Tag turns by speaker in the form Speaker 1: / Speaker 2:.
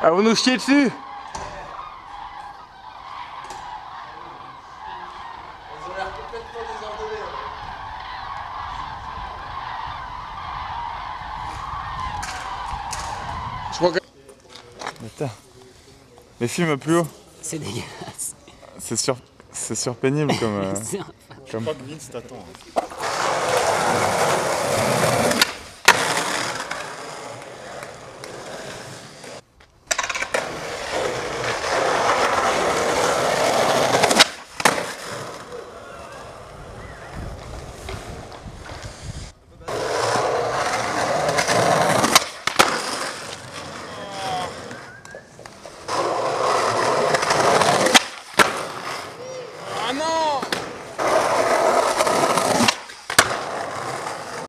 Speaker 1: Ah, vous nous chiez dessus.
Speaker 2: Ils ont l'air complètement désordonnés.
Speaker 1: Je crois que...
Speaker 3: Putain. Mais filme plus haut.
Speaker 4: C'est dégueulasse.
Speaker 3: C'est surpénible comme...
Speaker 4: C'est
Speaker 3: comme...
Speaker 5: Je crois que Vince t'attend.